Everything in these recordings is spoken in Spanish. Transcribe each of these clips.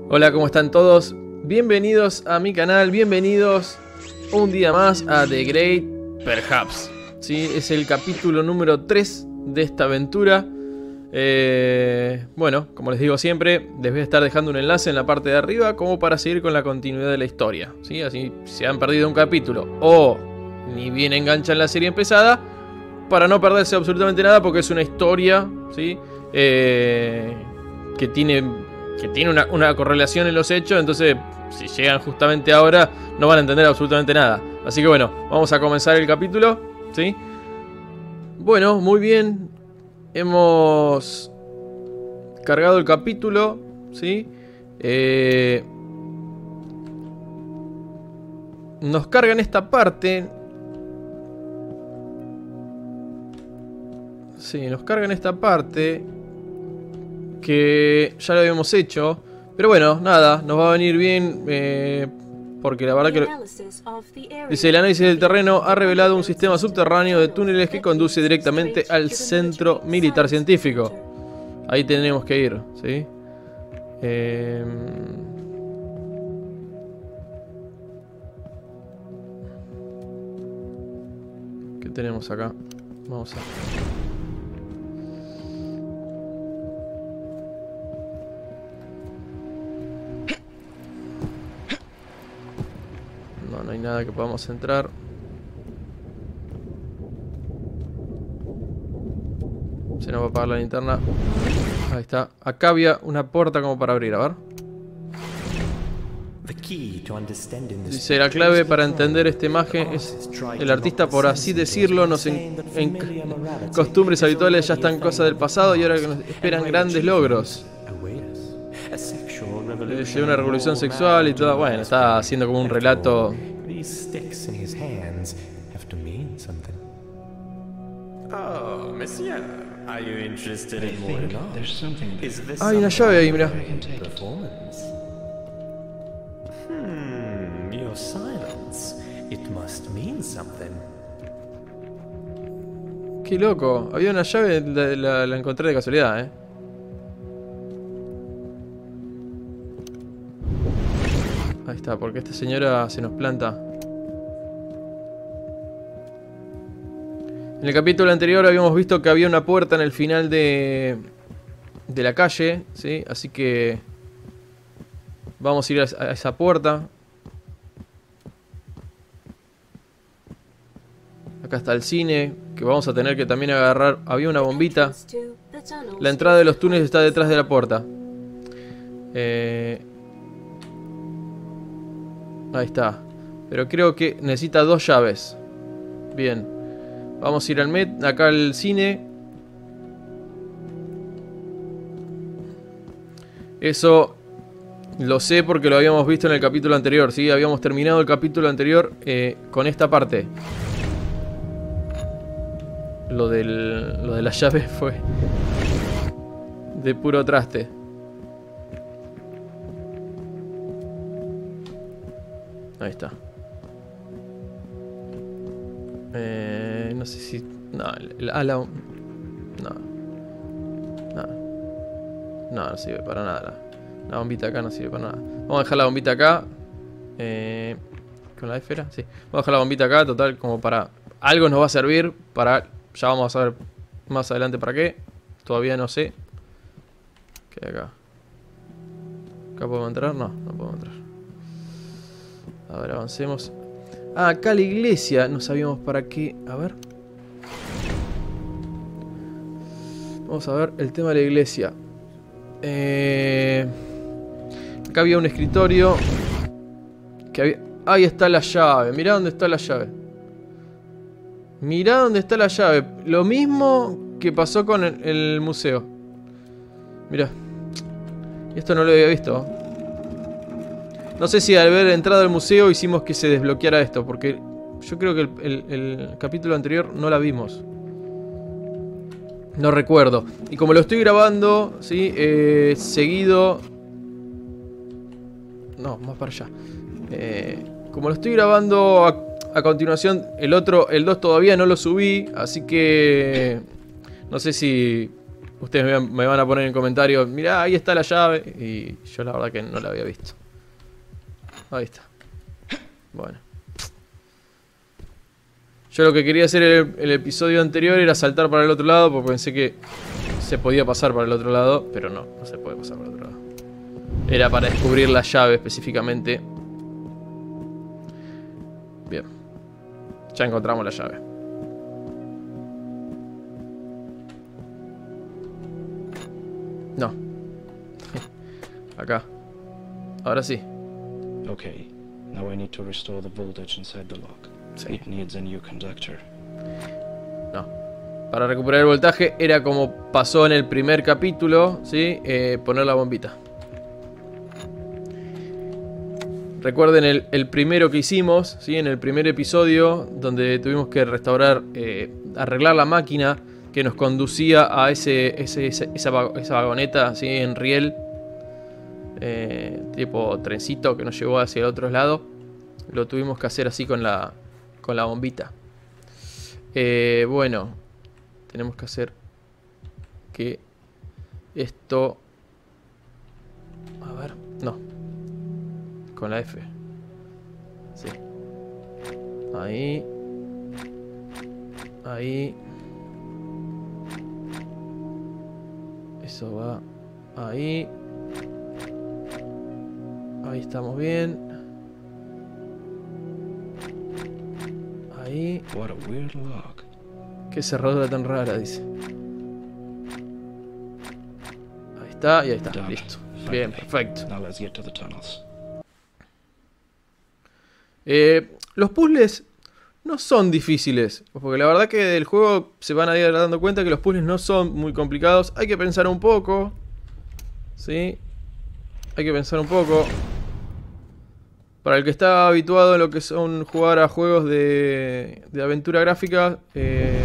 Hola, ¿cómo están todos? Bienvenidos a mi canal, bienvenidos un día más a The Great Perhaps. ¿Sí? Es el capítulo número 3 de esta aventura. Bueno, como les digo siempre, les voy a estar dejando un enlace en la parte de arriba como para seguir con la continuidad de la historia. ¿Sí? Así, si se han perdido un capítulo o ni bien enganchan la serie empezada, para no perderse absolutamente nada, porque es una historia, ¿sí? Que tiene una correlación en los hechos. Entonces, si llegan justamente ahora, no van a entender absolutamente nada. Así que bueno, vamos a comenzar el capítulo, ¿sí? Bueno, muy bien. Hemos cargado el capítulo, ¿sí? Nos cargan esta parte. Sí, nos cargan esta parte que ya lo habíamos hecho. Pero bueno, nada, nos va a venir bien, porque la verdad que... Dice, el análisis del terreno ha revelado un sistema subterráneo de túneles que conduce directamente al centro militar científico. Ahí tenemos que ir, ¿sí? ¿Qué tenemos acá? Vamos a... No hay nada que podamos entrar. Se nos va a apagar la linterna. Ahí está. Acá había una puerta como para abrir, a ver. Dice, la clave para entender esta imagen es el artista, por así decirlo, costumbres habituales ya están cosas del pasado y ahora que nos esperan grandes logros. Llegó una revolución sexual y todo. Bueno, está haciendo como un relato. Hay una llave ahí, mira. Qué loco. Había una llave, la encontré de casualidad, ¿eh? Ahí está, porque esta señora se nos planta. En el capítulo anterior habíamos visto que había una puerta en el final de la calle, ¿sí? Así que vamos a ir a esa puerta. Acá está el cine, que vamos a tener que también agarrar. Había una bombita. La entrada de los túneles está detrás de la puerta. Ahí está. Pero creo que necesita dos llaves. Bien. Vamos a ir acá al cine. Eso lo sé porque lo habíamos visto en el capítulo anterior, ¿sí? Habíamos terminado el capítulo anterior con esta parte. Lo de la llave fue de puro traste. Ahí está. No sé si... No, no sirve para nada. La bombita acá no sirve para nada. Vamos a dejar la bombita acá. Con la esfera, sí. Vamos a dejar la bombita acá, total, como para... Algo nos va a servir para... Ya vamos a ver más adelante para qué. Todavía no sé. ¿Qué hay acá? ¿Acá podemos entrar? No, no podemos entrar. A ver, avancemos. Ah, acá la iglesia. No sabíamos para qué. A ver. Vamos a ver el tema de la iglesia. Acá había un escritorio. Que había... Ahí está la llave. Mirá dónde está la llave. Mirá dónde está la llave. Lo mismo que pasó con el museo. Mirá. Esto no lo había visto. No sé si al haber entrado al museo hicimos que se desbloqueara esto, porque yo creo que el capítulo anterior no la vimos. No recuerdo. Y como lo estoy grabando, ¿sí? Seguido... No, más para allá. Como lo estoy grabando a continuación, el 2 todavía no lo subí, así que... No sé si ustedes me van a poner en comentarios, mirá, ahí está la llave. Y yo la verdad que no la había visto. Ahí está. Bueno. Yo lo que quería hacer el episodio anterior era saltar para el otro lado, porque pensé que se podía pasar para el otro lado, pero no se puede pasar para el otro lado. Era para descubrir la llave específicamente. Bien. Ya encontramos la llave. No. Acá. Ahora sí. Okay. Now I need to restore the voltage inside the lock. Sí. It needs a new conductor. No. Para recuperar el voltaje era como pasó en el primer capítulo, ¿sí? Poner la bombita. Recuerden el primero que hicimos, ¿sí? En el primer episodio, donde tuvimos que restaurar, arreglar la máquina que nos conducía a esa vagoneta, ¿sí? En riel, tipo trencito que nos llevó hacia el otro lado. Lo tuvimos que hacer así con la bombita. Bueno, tenemos que hacer que esto... A ver, no. Con la F. Sí. Ahí. Ahí. Eso va ahí. Ahí estamos bien. Ahí. What a weird lock. Qué cerradura tan rara, dice. Ahí está y ahí está. Done. Listo. Finally. Bien, perfecto. Now let's get to the tunnels. Los puzzles no son difíciles, porque la verdad que del juego se van a ir dando cuenta que los puzzles no son muy complicados. Hay que pensar un poco, ¿sí? Hay que pensar un poco. Para el que está habituado en lo que son jugar a juegos de aventura gráfica, se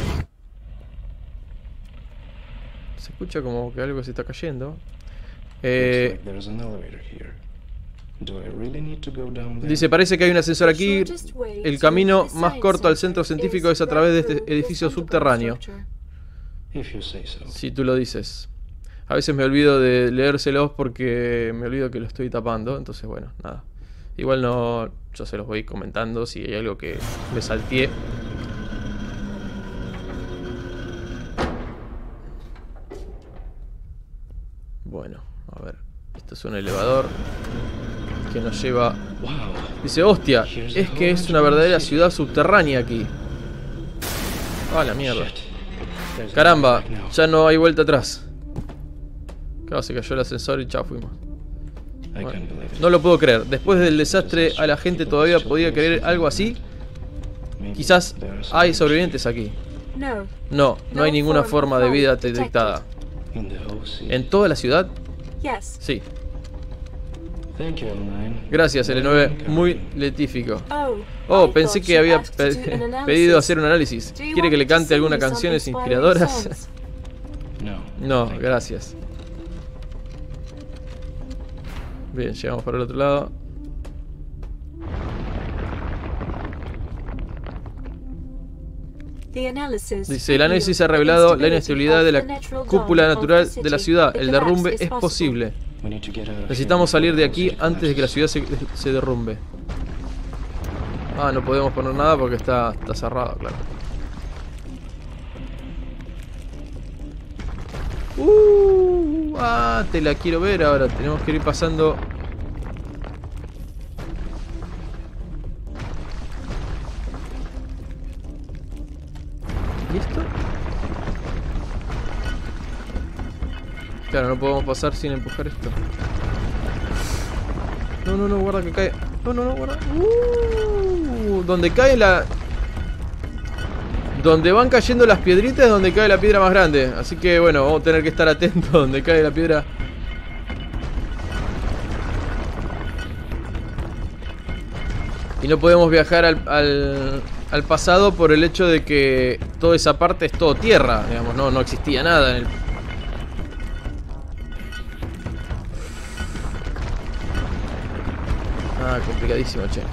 escucha como que algo se está cayendo. Looks like there's an elevator here. Do I really need to go down there? Dice, parece que hay un ascensor aquí. El camino más corto al centro científico es a través de este edificio subterráneo. If you say so. Si tú lo dices. A veces me olvido de leérselos porque me olvido que lo estoy tapando. Entonces, bueno, nada. Igual no, yo se los voy comentando si hay algo que me salteé. Bueno, a ver. Esto es un elevador que nos lleva... Wow. Dice, hostia, es que es una verdadera ciudad subterránea aquí. Ah, la mierda. Shit. There's a Caramba, back now. ya no hay vuelta atrás. Claro, se cayó el ascensor y chao, fuimos. I can't believe it. No lo puedo creer. Después del desastre, ¿a la gente todavía podía creer algo así? Maybe Quizás there are some hay places sobrevivientes aquí. No, No hay ninguna forma de vida detectada. in the whole city. ¿En toda la ciudad? Yes. Sí. Thank you, L9. Gracias, L9. Muy letífico. Oh, Oh, pensé que había pedido hacer un análisis. ¿Quiere que le cante algunas canciones inspiradoras? No. No, thank you. gracias. Bien, llegamos por el otro lado. Dice, el análisis ha revelado la inestabilidad de la cúpula natural de la ciudad. El derrumbe es posible. We need to get out of Necesitamos here salir de before the aquí city antes de que la collapses. ciudad se derrumbe. Ah, no podemos poner nada porque está cerrado, claro. Te la quiero ver ahora. Tenemos que ir pasando. ¿Y esto? Claro, no podemos pasar sin empujar esto. No, guarda que cae. No, guarda. Donde cae la... Donde van cayendo las piedritas es donde cae la piedra más grande. Así que bueno, vamos a tener que estar atentos donde cae la piedra. Y no podemos viajar al pasado por el hecho de que toda esa parte es todo tierra. Digamos, no existía nada en el... Ah, complicadísimo, che.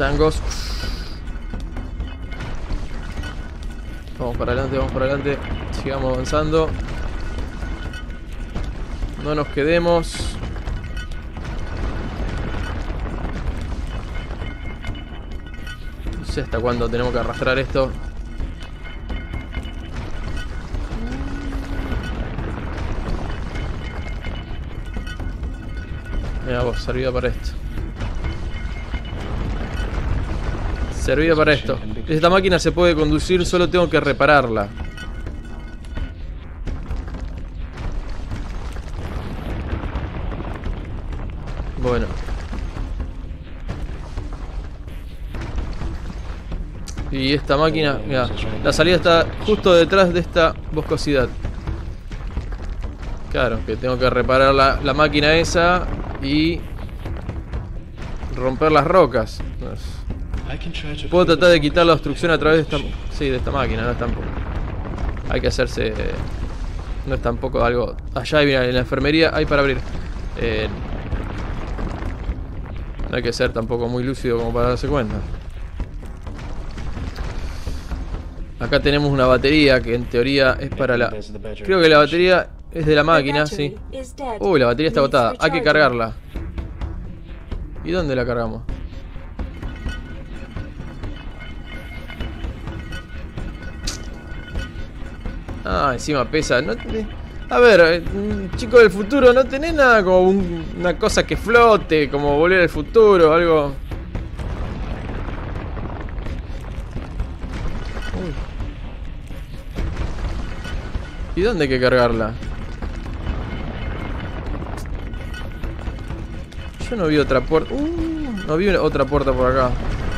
changos. Vamos para adelante, vamos para adelante. Sigamos avanzando. No nos quedemos. No sé hasta cuándo tenemos que arrastrar esto. Mira vos, servía para esto. Servía para esto. Esta máquina se puede conducir, solo tengo que repararla. Bueno. Y esta máquina, mira, la salida está justo detrás de esta boscosidad. Claro, que tengo que reparar la máquina esa y romper las rocas. Puedo tratar de quitar la obstrucción a través de esta, sí, de esta máquina, no es tampoco. Hay que hacerse, no es tampoco algo. Allá mira, en la enfermería hay para abrir. No hay que ser tampoco muy lúcido como para darse cuenta. Acá tenemos una batería que en teoría es para la... Creo que la batería es de la máquina, sí. Uy, la batería está agotada. Hay que cargarla. ¿Y dónde la cargamos? Ah, encima pesa. No tenés... A ver, chico del futuro, ¿no tenés nada como una cosa que flote? Como volver al futuro, algo... Uy. ¿Y dónde hay que cargarla? Yo no vi otra puerta. No vi otra puerta por acá.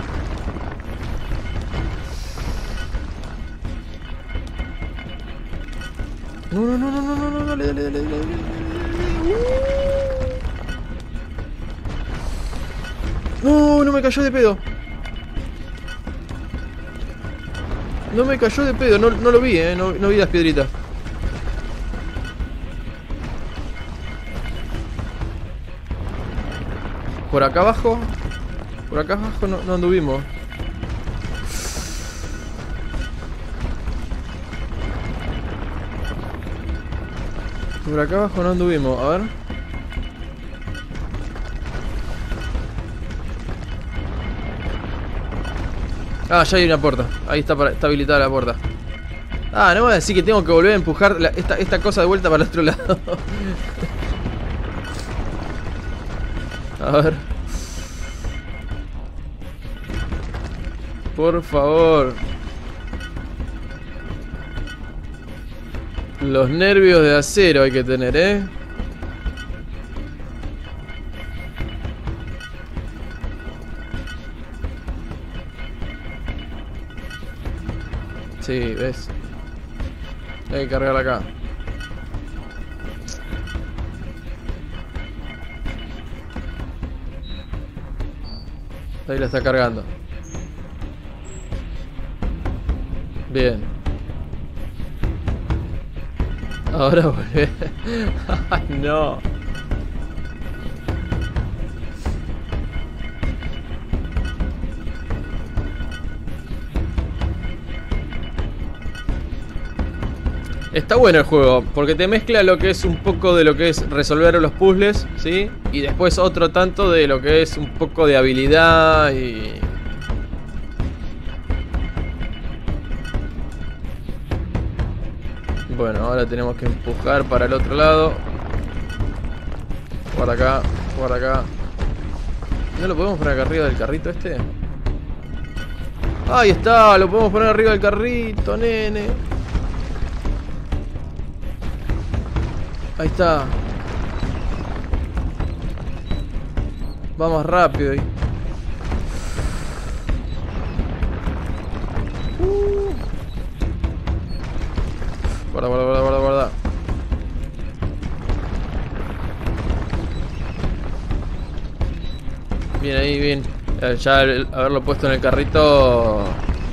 No, dale. No me cayó de pedo. No me cayó de pedo, no lo vi, no vi las piedritas. Por acá abajo no anduvimos. Por acá abajo no anduvimos, a ver. Ah, ya hay una puerta. Ahí está habilitada la puerta. Ah, no me voy a decir que tengo que volver a empujar esta cosa de vuelta para el otro lado. A ver. Por favor. Los nervios de acero hay que tener, ¿eh? Sí, ¿ves? Hay que cargar acá. Ahí la está cargando. Bien. Ahora volver. Ay, no. Está bueno el juego, porque te mezcla lo que es un poco de lo que es resolver los puzzles, ¿sí? Y después otro tanto de lo que es un poco de habilidad y... Bueno, ahora tenemos que empujar para el otro lado. Guarda acá, guarda acá. ¿No lo podemos poner acá arriba del carrito este? Ahí está, lo podemos poner arriba del carrito, nene. Ahí está. Va más rápido ahí. Guarda. Bien ahí, bien. Ya haberlo puesto en el carrito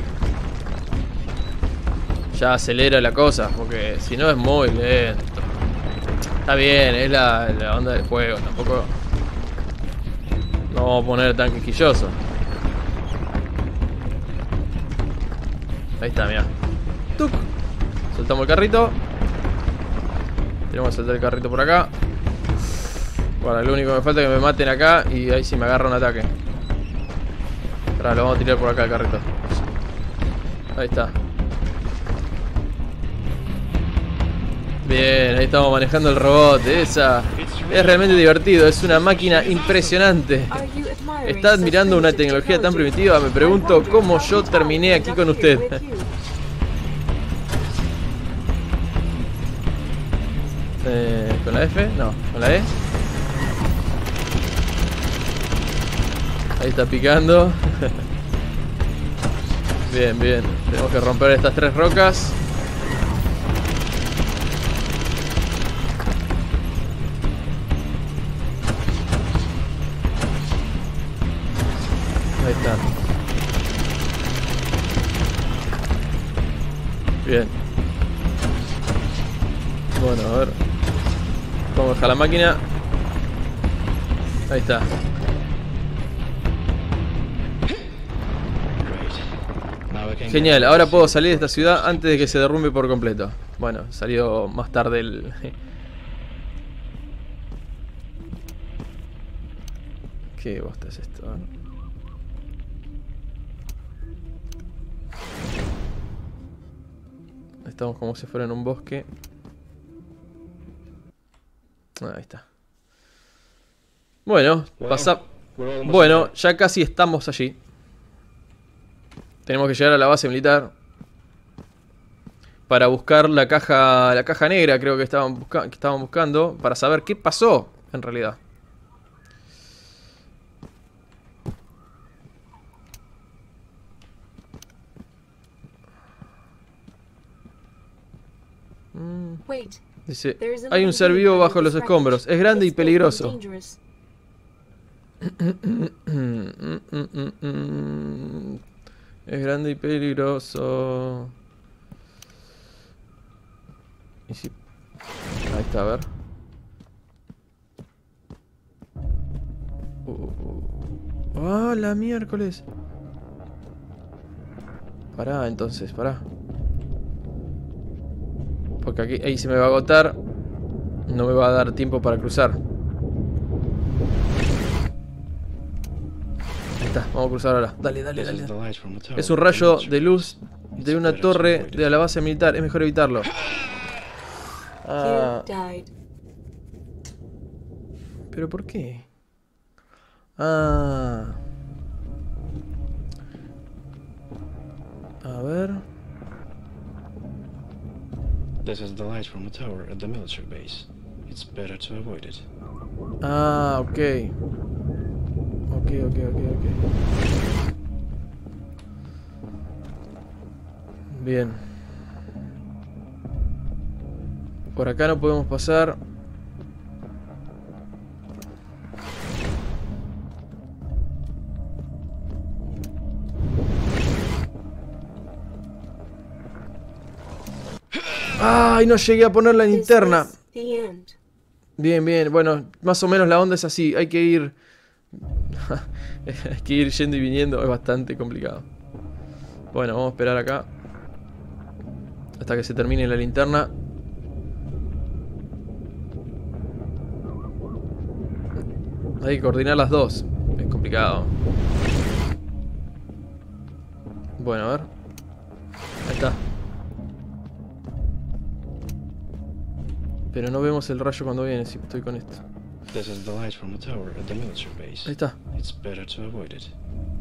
ya acelera la cosa, porque si no es muy lento. Está bien, es la onda del juego, tampoco nos vamos a poner tan quisquilloso. Ahí está, mira. ¡Tuc! Soltamos el carrito. Tenemos que soltar el carrito por acá. Bueno, lo único que me falta es que me maten acá y ahí sí me agarra un ataque. Ahora lo vamos a tirar por acá el carrito. Ahí está. Bien, ahí estamos manejando el robot. Esa es realmente divertido. Es una máquina impresionante. Está admirando una tecnología tan primitiva. Me pregunto cómo yo terminé aquí con usted. ¿Con la F? No, con la E. Ahí está picando. Bien, bien. Tenemos que romper estas 3 rocas. Ahí está. Bien. Bueno, a ver. Vamos a dejar la máquina. Ahí está. Genial, ahora puedo salir de esta ciudad antes de que se derrumbe por completo. Bueno, salió más tarde el... ¿Qué bosta es esto? Estamos como si fuera en un bosque. Ahí está. Bueno, pasa... Bueno, ya casi estamos allí. Tenemos que llegar a la base militar para buscar la caja negra, creo que estaban buscando, para saber qué pasó en realidad. Dice, hay un ser vivo bajo los escombros. Es grande y peligroso. Es grande y peligroso. Y si... Ahí está, a ver. ¡Ah, la miércoles! Pará, entonces, pará. Porque aquí, ahí se me va a agotar. No me va a dar tiempo para cruzar. Ahí está, vamos a cruzar ahora. Dale, dale, dale. Es un rayo de luz de una torre de la base militar. Es mejor evitarlo. Ah. ¿Pero por qué? Ah. A ver. This is the light from a tower at the military base. It's better to avoid it. Ah, ok. Ok. Bien. Por acá no podemos pasar. ¡Ay! No llegué a poner la linterna. Bien, bien. Bueno, más o menos la onda es así. Hay que ir... hay que ir yendo y viniendo. Es bastante complicado. Bueno, vamos a esperar acá hasta que se termine la linterna. Hay que coordinar las dos. Es complicado. Bueno, a ver. Ahí está. Pero no vemos el rayo cuando viene si estoy con esto. This is the light from a tower at the military base. Ahí está. It's better to avoid it.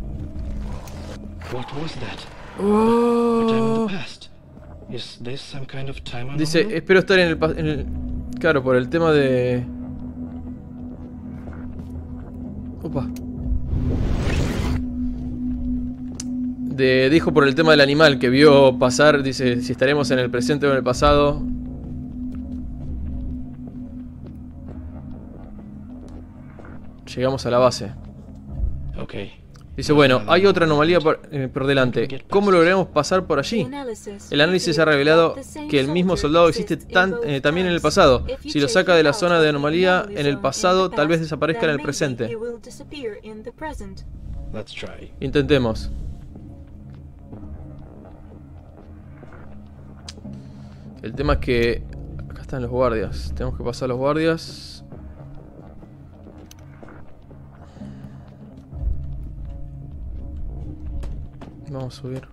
What was that? Oh. A time in the past. Is this some kind of time anomaly? Dice, espero estar en el... Claro, por el tema de... Opa. Dijo por el tema del animal que vio pasar. Dice, si estaremos en el presente o en el pasado. Llegamos a la base. Okay. Dice, bueno, hay otra anomalía por delante. ¿Cómo lograremos pasar por allí? El análisis ha revelado que el mismo soldado existe también en el pasado. Si lo saca de la zona de anomalía en el pasado, tal vez desaparezca en el presente. Intentemos. El tema es que acá están los guardias. Tenemos que pasar los guardias. Vamos a subir.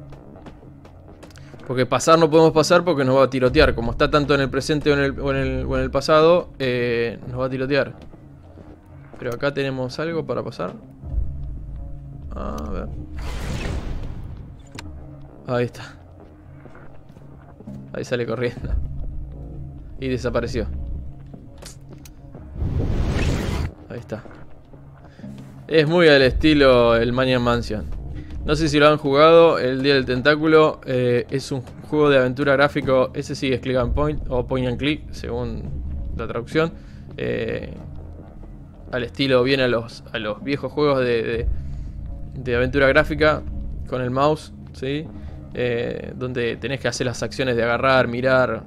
Porque pasar no podemos pasar porque nos va a tirotear. Como está tanto en el presente o en el pasado, nos va a tirotear. Pero acá tenemos algo para pasar. A ver. Ahí está. Ahí sale corriendo. Y desapareció. Ahí está. Es muy al estilo el Maniac Mansion. No sé si lo han jugado, el Día del Tentáculo es un juego de aventura gráfico, ese sí es click and point o point and click, según la traducción. Al estilo bien a los viejos juegos de aventura gráfica con el mouse, ¿sí? Donde tenés que hacer las acciones de agarrar, mirar.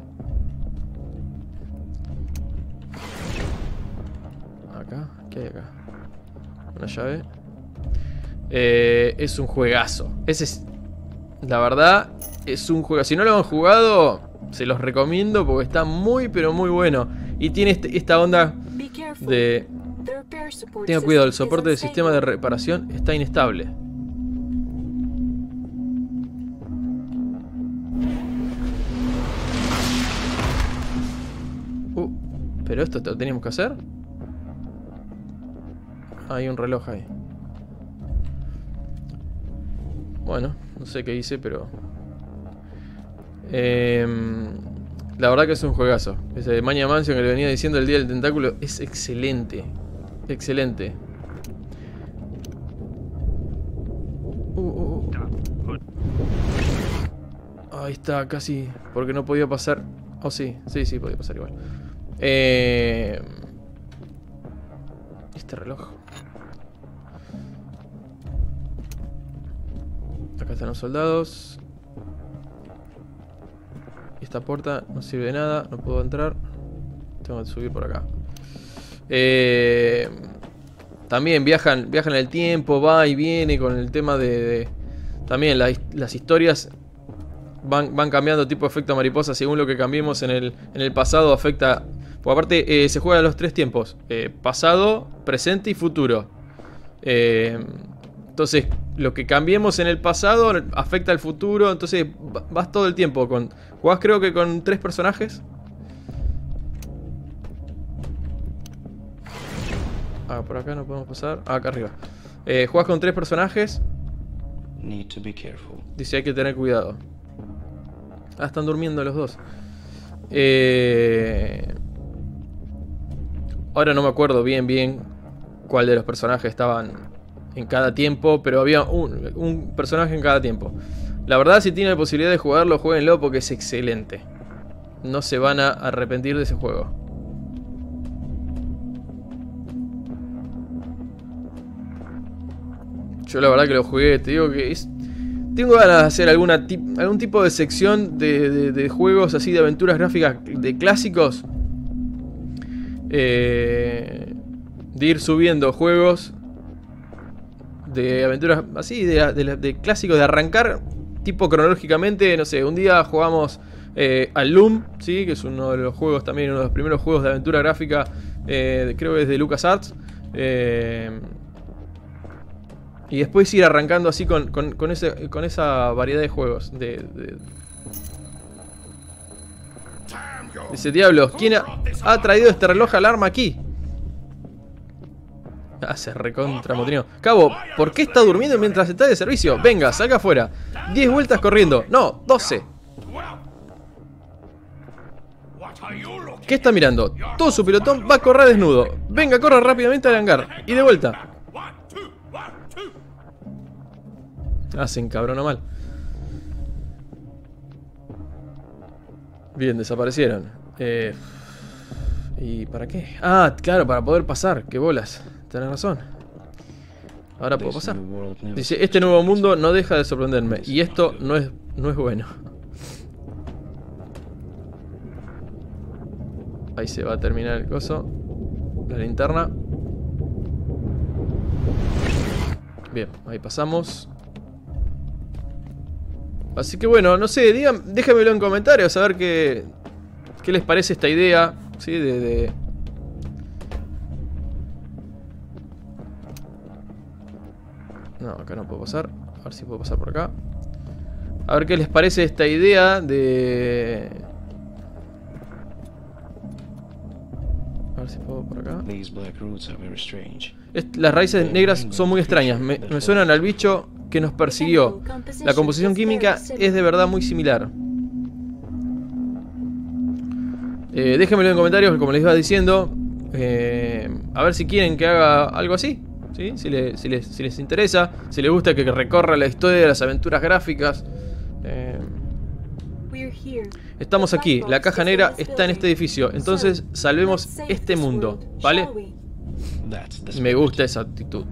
Acá, ¿qué hay acá? Una llave. Es un juegazo. Ese es, la verdad, es un juego. Si no lo han jugado, se los recomiendo porque está muy, pero muy bueno. Y tiene esta onda de... Tenga cuidado, el soporte del sistema de reparación está inestable. ¿Pero esto lo teníamos que hacer? Hay un reloj ahí. Bueno, no sé qué hice, pero... la verdad que es un juegazo. Ese de Maniac Mansion que le venía diciendo el Día del Tentáculo es excelente. Excelente. Ahí está, casi. Porque no podía pasar. Oh, sí, sí, podía pasar igual. Este reloj. Acá están los soldados. Y esta puerta no sirve de nada. No puedo entrar. Tengo que subir por acá. También viajan en el tiempo. Va y viene con el tema de también las historias van cambiando tipo efecto mariposa. Según lo que cambiemos en el pasado afecta. Porque aparte se juega a los 3 tiempos. Pasado, presente y futuro. Entonces, lo que cambiemos en el pasado afecta al futuro. Entonces, vas todo el tiempo con... Jugás creo que con 3 personajes. Ah, por acá no podemos pasar. Ah, acá arriba. Jugás con 3 personajes. Dice, hay que tener cuidado. Ah, están durmiendo los dos. Ahora no me acuerdo bien cuál de los personajes estaban en cada tiempo, pero había un personaje en cada tiempo. La verdad, si tienen la posibilidad de jugarlo, jueguenlo porque es excelente. No se van a arrepentir de ese juego. Yo la verdad que lo jugué, te digo que es... Tengo ganas de hacer algún tipo de sección de juegos así de aventuras gráficas de clásicos. De ir subiendo juegos de aventuras así, de clásicos, de arrancar tipo cronológicamente. No sé, un día jugamos al Loom, ¿sí? Que es uno de los juegos también, uno de los primeros juegos de aventura gráfica, creo que es de LucasArts. Y después ir arrancando así con esa variedad de juegos. Dice, diablos, ¿quién ha traído este reloj alarma aquí? Ah, se recontra motinó. Cabo, ¿por qué está durmiendo mientras está de servicio? Venga, salga afuera. 10 vueltas corriendo. No, 12. ¿Qué está mirando? Todo su pelotón va a correr desnudo. Venga, corra rápidamente al hangar. Y de vuelta. Ah, se encabronó mal. Bien, desaparecieron. ¿Y para qué? Ah, claro, para poder pasar. Qué bolas. Tenés razón. Ahora puedo pasar. Dice, este nuevo mundo no deja de sorprenderme. Y esto no es bueno. Ahí se va a terminar el coso. La linterna. Bien, ahí pasamos. Así que bueno, no sé, déjenmelo en comentarios a ver qué les parece esta idea, ¿sí? No, acá no puedo pasar. A ver si puedo pasar por acá. A ver qué les parece esta idea de... A ver si puedo por acá. Las raíces negras son muy extrañas. Me suenan al bicho que nos persiguió. La composición química es de verdad muy similar. Déjenmelo en comentarios, como les iba diciendo. A ver si quieren que haga algo así, ¿sí? Si les interesa, si les gusta que recorra la historia de las aventuras gráficas. Estamos aquí, la caja negra está en este edificio, entonces salvemos este mundo, ¿vale? Me gusta esa actitud.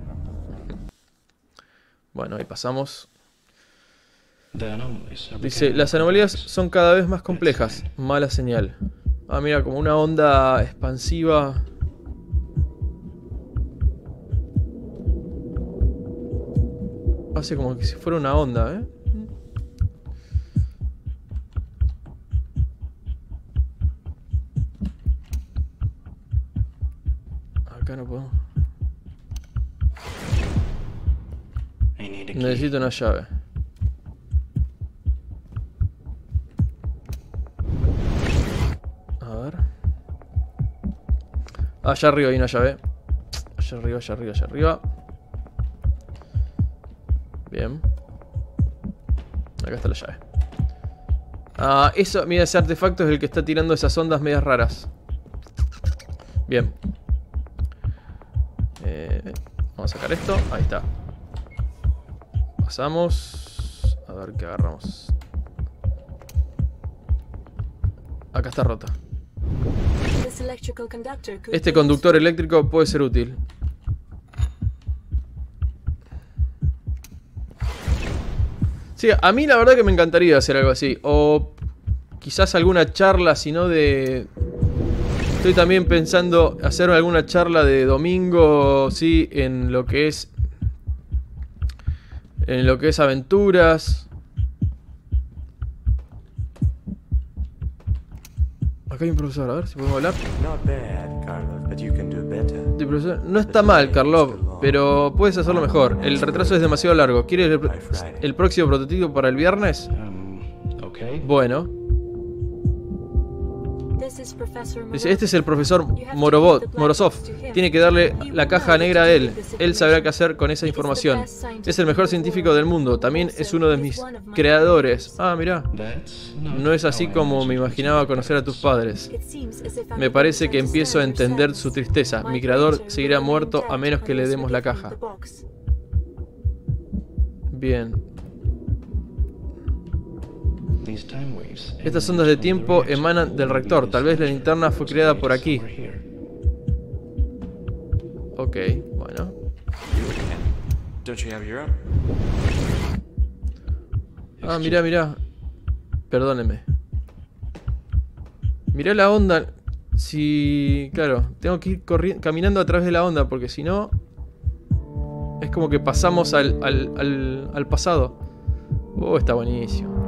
Bueno, ahí pasamos. Dice, las anomalías son cada vez más complejas. Mala señal. Ah, mira, como una onda expansiva. Hace como que si fuera una onda, ¿eh? Acá no puedo. Necesito una llave. A ver. Allá arriba hay una llave. Allá arriba, allá arriba, allá arriba. Bien. Acá está la llave. Ah, eso, mira, ese artefacto es el que está tirando esas ondas medias raras. Bien. Vamos a sacar esto. Ahí está. Pasamos. A ver qué agarramos. Acá está rota. Este conductor eléctrico puede ser útil. Sí, a mí la verdad que me encantaría hacer algo así. O quizás alguna charla, si no de... Estoy también pensando hacer alguna charla de domingo, sí, en lo que es... En lo que es aventuras. Acá hay un profesor, a ver si podemos hablar. Profesor, no está mal, Karlov, pero puedes hacerlo mejor. El retraso es demasiado largo. ¿Quieres el próximo prototipo para el viernes? Bueno. Dice, este es el profesor Morozov. Tiene que darle la caja negra a él. Él sabrá qué hacer con esa información. Es el mejor científico del mundo. También es uno de mis creadores. Ah, mirá. No es así como me imaginaba conocer a tus padres. Me parece que empiezo a entender su tristeza. Mi creador seguirá muerto a menos que le demos la caja. Bien. Estas ondas de tiempo emanan del reactor. Tal vez la linterna fue creada por aquí. Ok, bueno. Ah, mirá, mirá. Perdóneme. Mirá la onda. Si... Claro, tengo que ir caminando a través de la onda, porque si no... Es como que pasamos al pasado. Oh, está buenísimo.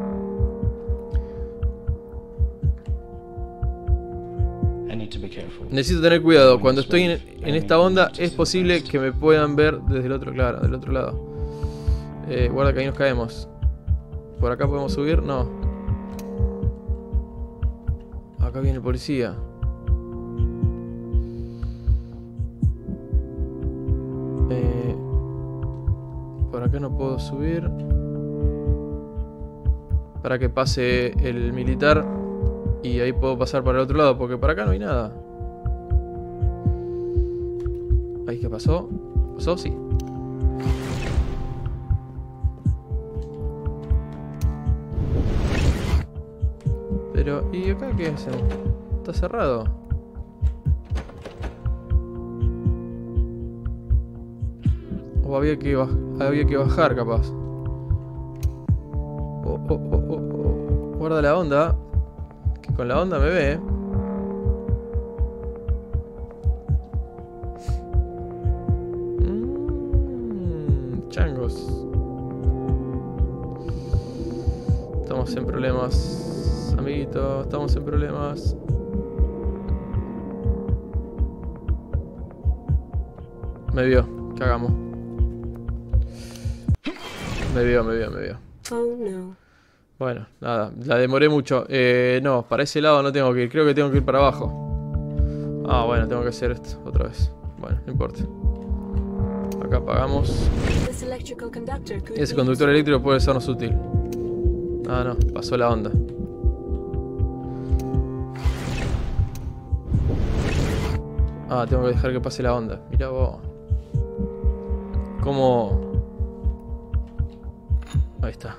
Necesito tener cuidado. Cuando estoy en esta onda es posible que me puedan ver desde el otro, claro, del otro lado. Guarda que ahí nos caemos. ¿Por acá podemos subir? No. Acá viene el policía. Por acá no puedo subir. Para que pase el militar. Y ahí puedo pasar para el otro lado, porque para acá no hay nada. ¿Ahí qué pasó? ¿Pasó? Sí. Pero, ¿y acá qué hacen? Está cerrado. O había que bajar, capaz. Guarda la onda. Que con la onda me ve. Changos. Estamos en problemas, amiguito. Estamos en problemas. Me vio. ¿Qué hagamos? Me vio. Oh no. Bueno, nada. La demoré mucho. No, para ese lado no tengo que ir. Creo que tengo que ir para abajo. Ah, bueno, tengo que hacer esto otra vez. Bueno, no importa. Acá apagamos. Ese conductor eléctrico puede sernos útil. Ah, no, pasó la onda. Ah, tengo que dejar que pase la onda. Mirá vos. ¿Cómo? Ahí está.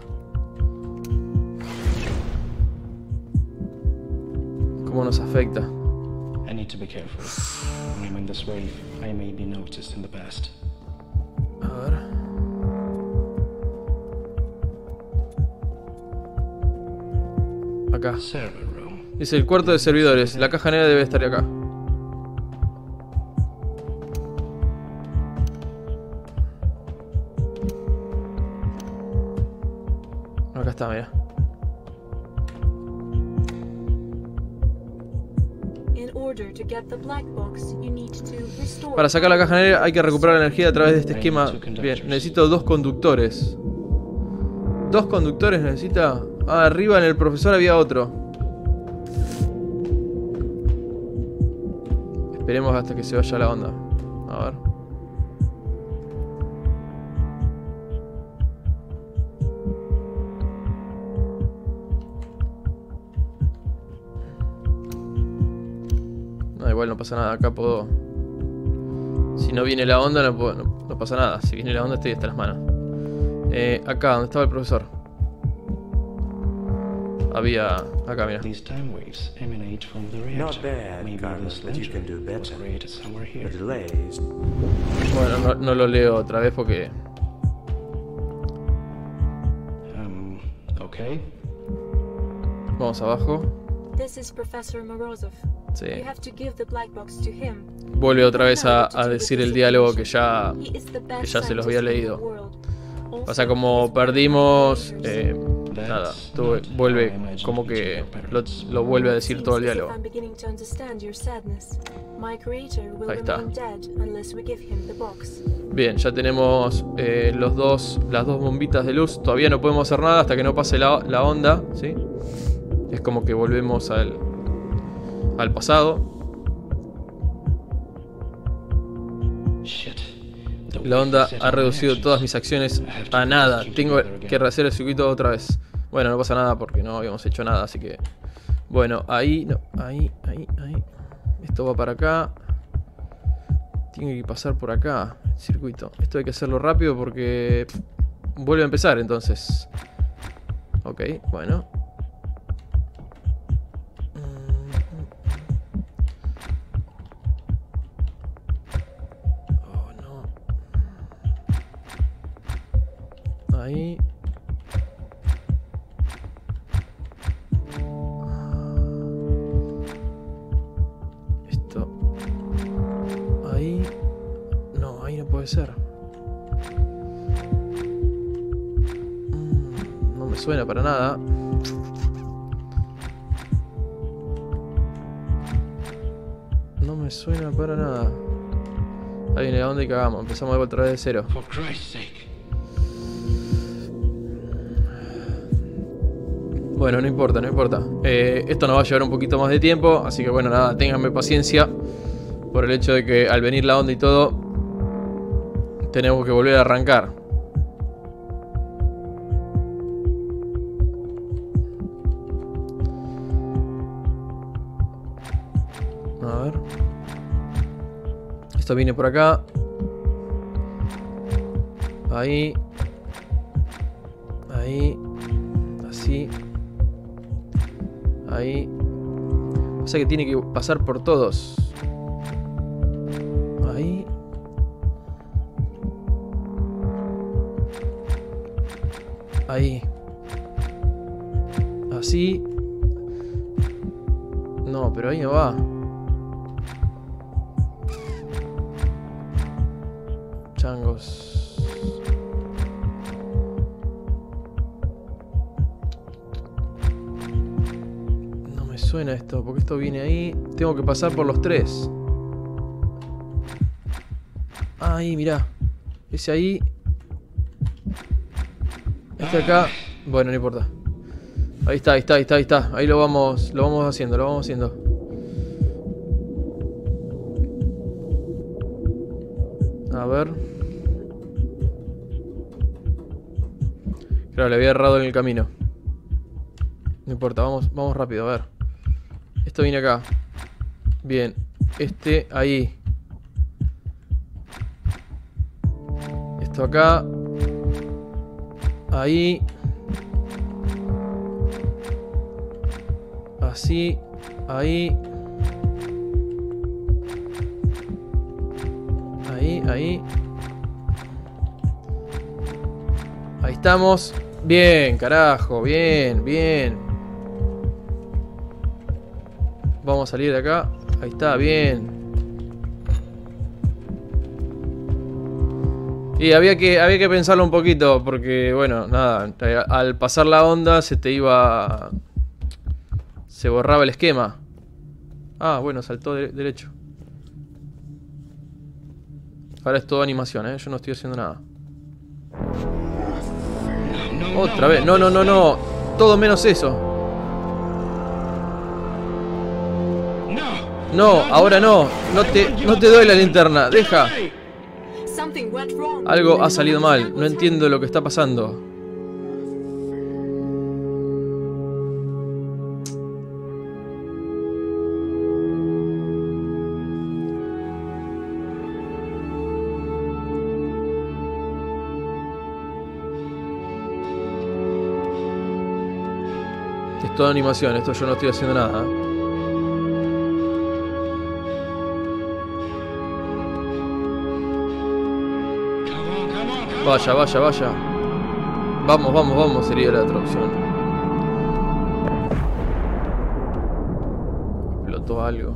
¿Cómo nos afecta? I need to be careful. When I'm in this wave, I may be noticed in the past. A ver. Acá. Server room. Dice el cuarto de servidores. La caja negra debe estar acá. Acá está, mira. Para sacar la caja negra hay que recuperar la energía a través de este esquema. Bien, necesito 2 conductores. ¿2 conductores necesita? Ah, arriba en el profesor había otro. Esperemos hasta que se vaya la onda. A ver. No, igual no pasa nada. Acá puedo... Si no viene la onda no pasa nada. Si viene la onda estoy hasta las manos. Acá, donde estaba el profesor. Había... Acá, mira. These time waves emanate from the reactor. Not bad, Maybe Carlos, this but you can ledger do was better. created somewhere here. The delays. Bueno, no lo leo otra vez porque... Okay. Vamos abajo. This is Professor Morozov. Sí. You have to give the black box to him. Vuelve otra vez a decir el diálogo que ya se los había leído. Pasa como perdimos... nada, vuelve como que lo vuelve a decir todo el diálogo. Ahí está. Bien, ya tenemos las dos bombitas de luz. Todavía no podemos hacer nada hasta que no pase la onda, ¿sí? Es como que volvemos al pasado. La onda ha reducido todas mis acciones a nada. Tengo que rehacer el circuito otra vez. Bueno, no pasa nada porque no habíamos hecho nada, así que... Bueno, ahí, no, ahí. Esto va para acá. Tiene que pasar por acá, el circuito. Esto hay que hacerlo rápido porque... vuelve a empezar, entonces. Ok, bueno. Ahí. Esto. Ahí. No, ahí no puede ser. No me suena para nada. No me suena para nada. Ahí viene la onda y cagamos. Empezamos de vuelta otra vez de cero. For Christ's sake. Bueno, no importa. Esto nos va a llevar un poquito más de tiempo. Así que bueno, nada, ténganme paciencia. Por el hecho de que al venir la onda y todo, tenemos que volver a arrancar. A ver. Esto viene por acá. Ahí. Ahí. Así. Ahí. O sea que tiene que pasar por todos. Ahí. Ahí. Así. No, pero ahí no va. Changos. suena esto, porque esto viene ahí. Tengo que pasar por los 3. Ahí, mirá. Ese ahí. Este acá. Bueno, no importa. Ahí está, ahí está, ahí está, ahí está. Ahí lo vamos haciendo, lo vamos haciendo. A ver. Claro, le había errado en el camino. No importa, vamos rápido, a ver. Esto viene acá. Bien. Este, ahí. Esto acá. Ahí. Así. Ahí. Ahí, ahí. Ahí estamos. Bien, carajo, bien, bien. Vamos a salir de acá. Ahí está, bien. Y había que pensarlo un poquito, porque, bueno, nada, al pasar la onda se te iba... Se borraba el esquema. Ah, bueno, saltó derecho. Ahora es todo animación, yo no estoy haciendo nada. Otra vez, no, no, no, no. Todo menos eso. No, ahora no. No te doy la linterna, deja. Algo ha salido mal, no entiendo lo que está pasando. Es toda animación, esto yo no estoy haciendo nada. Vaya, vaya, vaya. Vamos, vamos, vamos, sería la traducción. Explotó algo.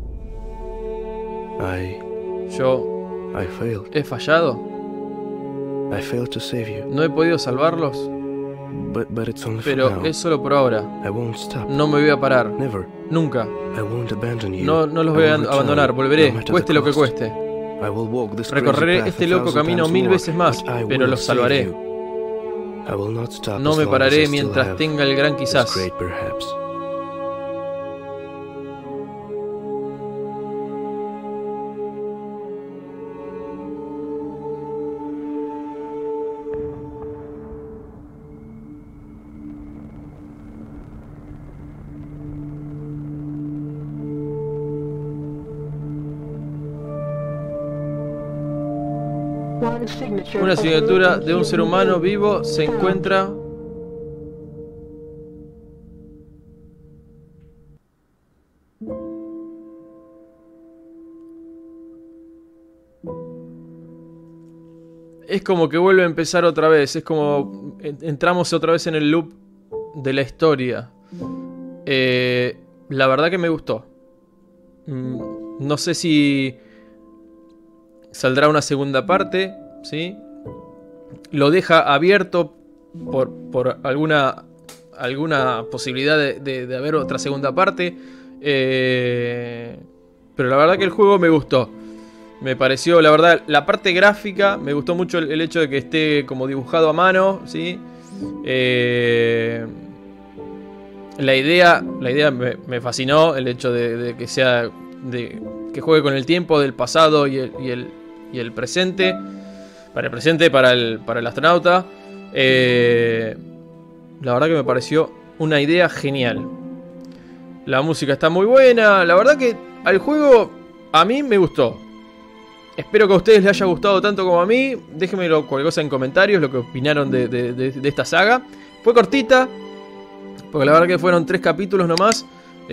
I failed. ¿He fallado? I failed to save you. No he podido salvarlos. But it's only for Pero now. es solo por ahora. I won't stop. No me voy a parar. Never. Nunca. I won't abandon you. No los voy a abandonar. Volveré, cueste lo que cueste. Recorreré este loco camino 1000 veces más, pero los salvaré. No me pararé mientras tenga el gran quizás. Una signatura de un ser humano vivo se encuentra... Es como que vuelve a empezar otra vez. Es como entramos otra vez en el loop de la historia. La verdad que me gustó. No sé si saldrá una segunda parte, ¿sí? Lo deja abierto por alguna posibilidad de haber otra segunda parte. Pero la verdad que el juego me gustó. Me pareció, la verdad, la parte gráfica, me gustó mucho el hecho de que esté como dibujado a mano, ¿sí? La idea me fascinó, el hecho de que sea, que juegue con el tiempo del pasado y el presente, para el presente, para el astronauta. La verdad que me pareció una idea genial. La música está muy buena, la verdad que al juego a mí me gustó. Espero que a ustedes les haya gustado tanto como a mí. Déjenmelo cualquier cosa en comentarios, lo que opinaron de esta saga. Fue cortita, porque la verdad que fueron 3 capítulos nomás.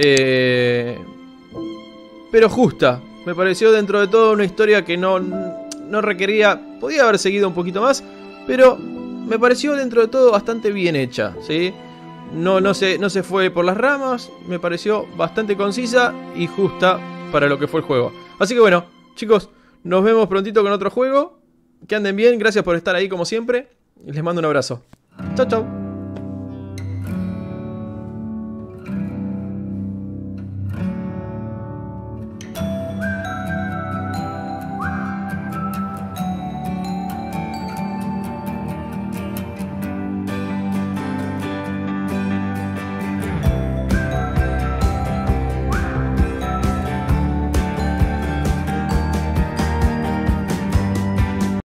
Pero justa. Me pareció dentro de todo una historia que no requería... Podía haber seguido un poquito más, pero me pareció dentro de todo bastante bien hecha, ¿sí? No se fue por las ramas. Me pareció bastante concisa y justa para lo que fue el juego. Así que bueno, chicos, nos vemos prontito con otro juego. Que anden bien, gracias por estar ahí como siempre. Les mando un abrazo. Chau, chau.